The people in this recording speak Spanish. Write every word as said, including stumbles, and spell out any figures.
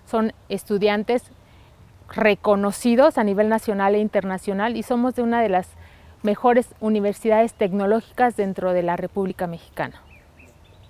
son estudiantes reconocidos a nivel nacional e internacional y somos de una de las mejores universidades tecnológicas dentro de la República Mexicana.